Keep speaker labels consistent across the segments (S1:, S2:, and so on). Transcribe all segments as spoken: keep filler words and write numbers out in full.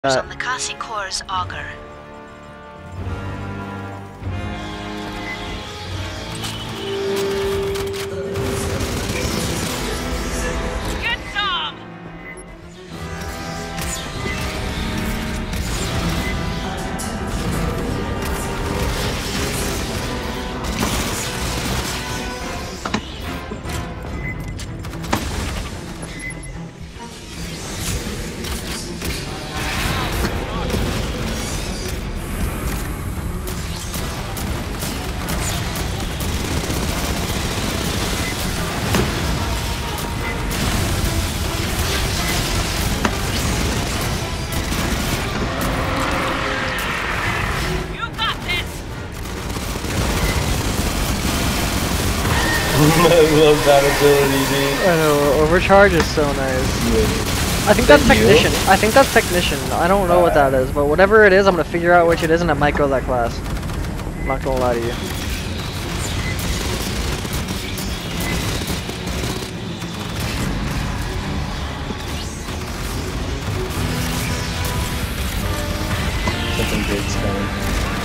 S1: Uh,
S2: on the Kasi Corps auger. Get some!
S3: I love that ability, dude.
S1: I know, overcharge is so nice.
S3: Yeah.
S1: I think that's
S3: Thank you.
S1: technician. I think that's technician. I don't know what that is, but whatever it is, I'm gonna figure out which it is, and I might go that class. I'm not gonna lie to you.
S3: Something big's coming.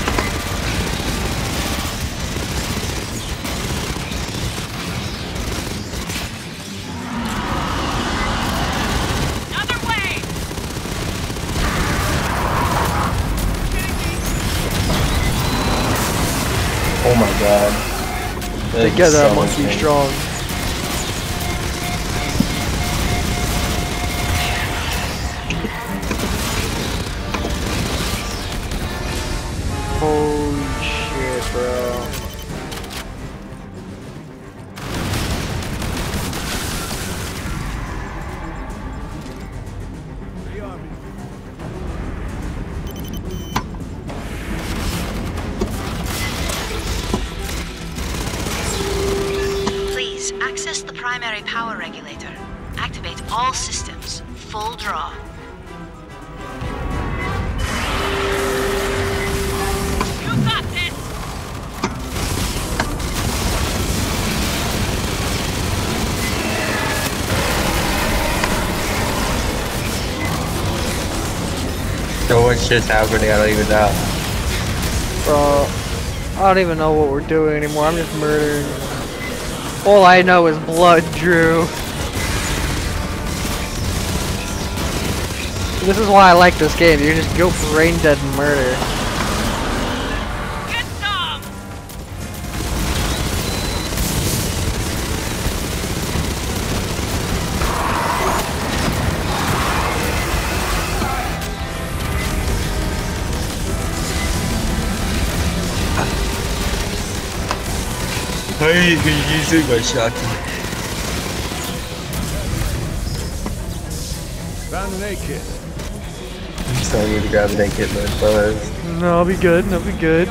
S3: Oh my god.
S1: They get that monkey strong. Holy shit, bro.
S2: Access the primary power regulator. Activate all systems. Full draw. You got this!
S3: So much shit's happening, I don't even know.
S1: Bro, I don't even know what we're doing anymore. I'm just murdering. All I know is blood, Drew. This is why I like this game. You just go brain dead murder.
S2: Get some!
S3: How are you using my shotgun?
S4: Found an A kit.
S3: I'm telling you to grab an A kit, my fellas.
S1: No, I'll be good. I'll be good.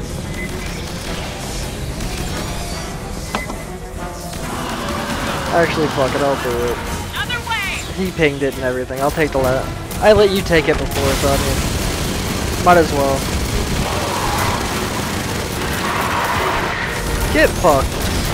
S1: Actually, fuck it. I'll do it.
S2: Other way!
S1: He pinged it and everything. I'll take the let. I let you take it before, so I mean, might as well. Get fucked.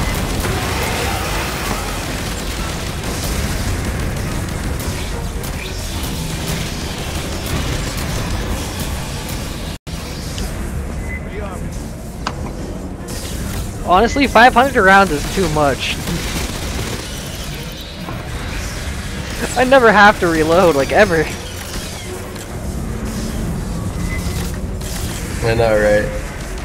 S1: Honestly, five hundred rounds is too much. I never have to reload, like, ever.
S3: I know, right?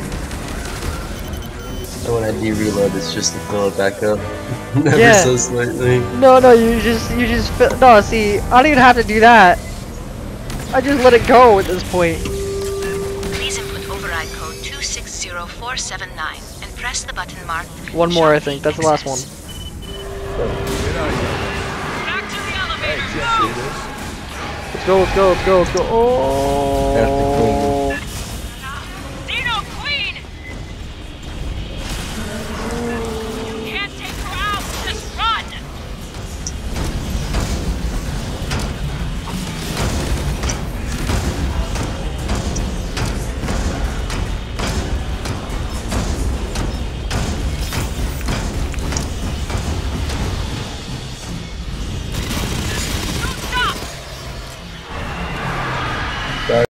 S3: And when I de-reload, it's just to fill it back up. Never
S1: Yeah.
S3: so slightly.
S1: No, no, you just, you just, fi- no, see, I don't even have to do that. I just let it go at this point.
S2: Please input override code two six zero four seven nine and press the button marked.
S1: One more, I
S2: Shortly
S1: think. That's the last one.
S2: access.
S4: Get out of here.
S2: Back to the
S4: Hey,
S2: elevator.
S4: just see
S2: Move!
S4: this?
S1: Let's go, let's go, let's go, let's go. Oh.
S2: Dino Queen! You can't take her out! Just run! Don't stop!
S3: Bye.